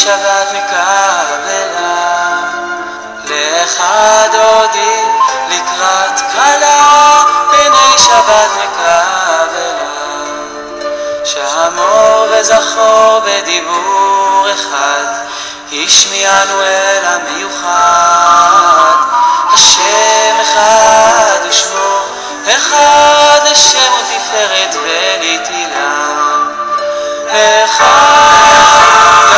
שבת מקבלה, לאחד עודי לקראת קלה, פני שבת מקבלה. שהמור וזכור בדיבור אחד, השמיענו אל המיוחד. השם אחד ושמו אחד, לשם ותפארת ולתהילה. אחד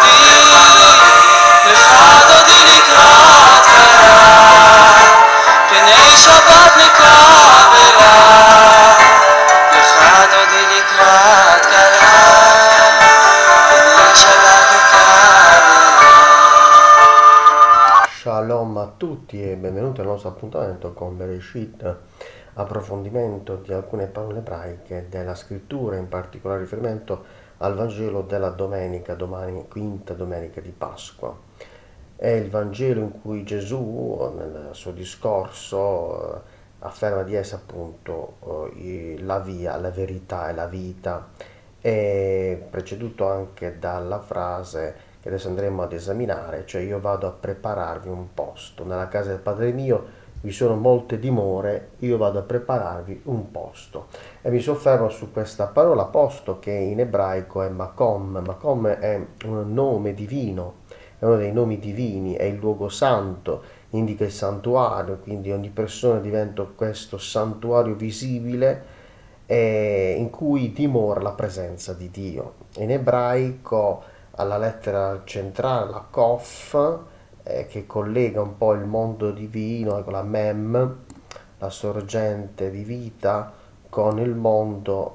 עודי לקראת קלה, פני שבת מקבלה. אחד עודי לקראת קלה, פני שבת מקבלה. Shalom a tutti e benvenuti al nostro appuntamento con Bereshit, approfondimento di alcune parole ebraiche della scrittura, in particolare riferimento al Vangelo della domenica, domani quinta domenica di Pasqua. È il Vangelo in cui Gesù nel suo discorso afferma di essere appunto la via, la verità e la vita, è preceduto anche dalla frase che adesso andremo ad esaminare, cioè io vado a prepararvi un posto. Nella casa del Padre mio vi sono molte dimore, io vado a prepararvi un posto. E mi soffermo su questa parola posto, che in ebraico è makom. Makom è un nome divino, è uno dei nomi divini, è il luogo santo, indica il santuario, quindi ogni persona diventa questo santuario visibile in cui dimora la presenza di Dio. In ebraico alla lettera centrale, la Kof, che collega un po' il mondo divino, con la Mem, la sorgente di vita, con il mondo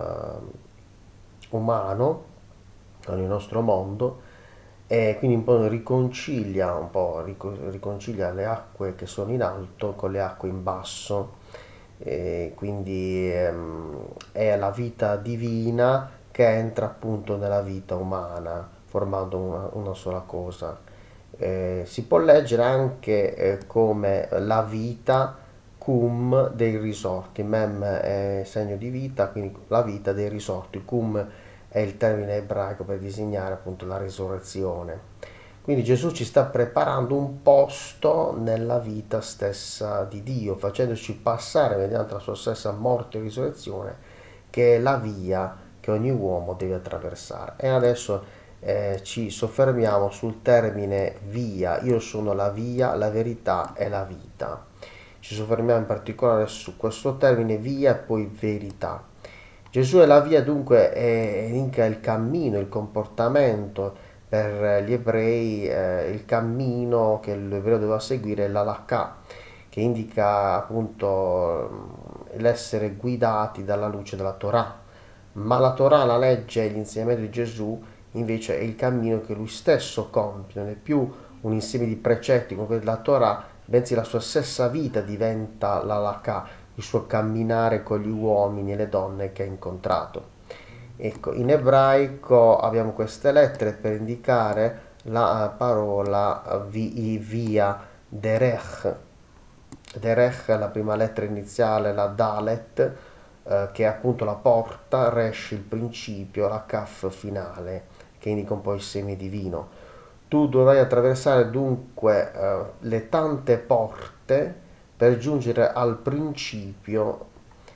umano, con il nostro mondo, e quindi un po' riconcilia le acque che sono in alto con le acque in basso, quindi è la vita divina che entra appunto nella vita umana, formando una sola cosa. Si può leggere anche come la vita cum dei risorti. Mem è segno di vita, quindi la vita dei risorti. Cum è il termine ebraico per disegnare appunto la risurrezione. Quindi Gesù ci sta preparando un posto nella vita stessa di Dio, facendoci passare mediante la sua stessa morte e risurrezione, che è la via che ogni uomo deve attraversare. E adesso ci soffermiamo sul termine via. Io sono la via, la verità e la vita. Ci soffermiamo in particolare su questo termine via e poi verità. Gesù è la via, dunque indica il cammino, il comportamento. Per gli ebrei il cammino che l'ebreo doveva seguire è l'halakha, che indica appunto l'essere guidati dalla luce della Torah. Ma la Torah, la legge e l'insegnamento di Gesù invece è il cammino che lui stesso compie, non è più un insieme di precetti come quelli della Torah, bensì la sua stessa vita diventa l'halakha, il suo camminare con gli uomini e le donne che ha incontrato. Ecco, in ebraico abbiamo queste lettere per indicare la parola via, derech. Derech è la prima lettera iniziale, la dalet, che è appunto la porta, resh il principio, la kaf finale, che indica un po' il seme divino. Tu dovrai attraversare dunque le tante porte per giungere al principio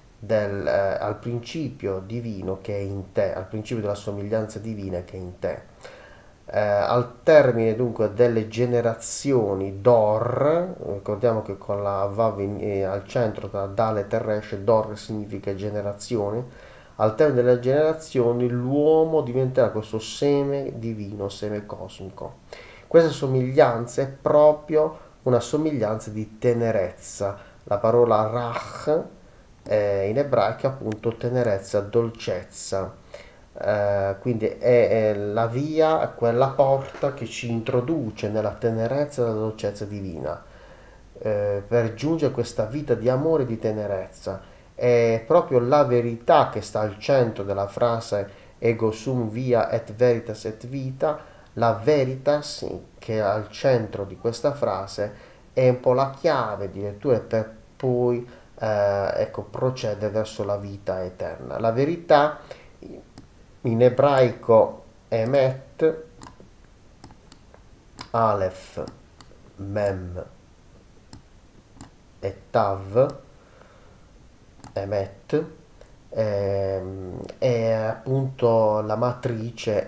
divino che è in te, al principio della somiglianza divina che è in te. Al termine dunque delle generazioni Dor, ricordiamo che con la Vav al centro tra Dalet e Resh, Dor significa generazione. Al termine delle generazioni l'uomo diventerà questo seme divino, seme cosmico. Questa somiglianza è proprio una somiglianza di tenerezza. La parola Rach in ebraico appunto tenerezza, dolcezza. Quindi è la via, quella porta che ci introduce nella tenerezza e nella dolcezza divina, per giungere a questa vita di amore e di tenerezza. È proprio la verità che sta al centro della frase ego sum via et veritas et vita. La veritas che è al centro di questa frase è un po' la chiave di lettura per poi procede verso la vita eterna. La verità in ebraico emet Aleph, Mem e Tav, Emet, e appunto la matrice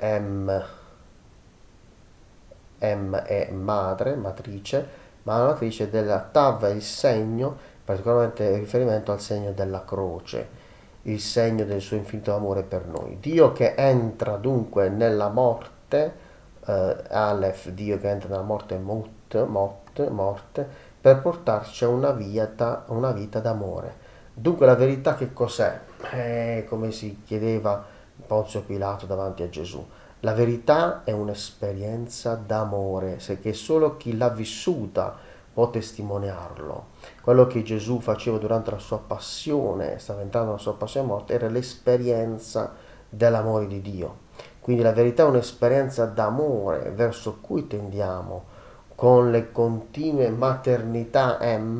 M è madre, matrice, ma la matrice della Tav è il segno, particolarmente in riferimento al segno della croce, il segno del suo infinito amore per noi. Dio che entra dunque nella morte, Aleph, Dio che entra nella morte, morte, per portarci a una vita d'amore. Dunque la verità che cos'è? Come si chiedeva Ponzio Pilato davanti a Gesù. La verità è un'esperienza d'amore, che solo chi l'ha vissuta può testimoniarlo. Quello che Gesù faceva durante la sua passione, stava entrando nella sua passione e morte, era l'esperienza dell'amore di Dio. Quindi la verità è un'esperienza d'amore verso cui tendiamo con le continue maternità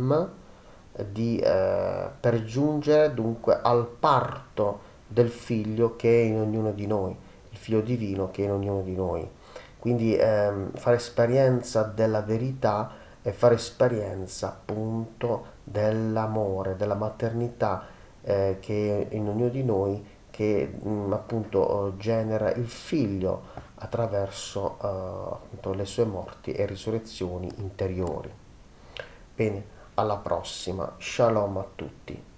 per giungere dunque al parto del figlio che è in ognuno di noi, il figlio divino che è in ognuno di noi. Quindi fare esperienza della verità e fare esperienza appunto dell'amore, della maternità che è in ognuno di noi, che appunto genera il figlio attraverso appunto le sue morti e risurrezioni interiori. Bene, alla prossima. Shalom a tutti.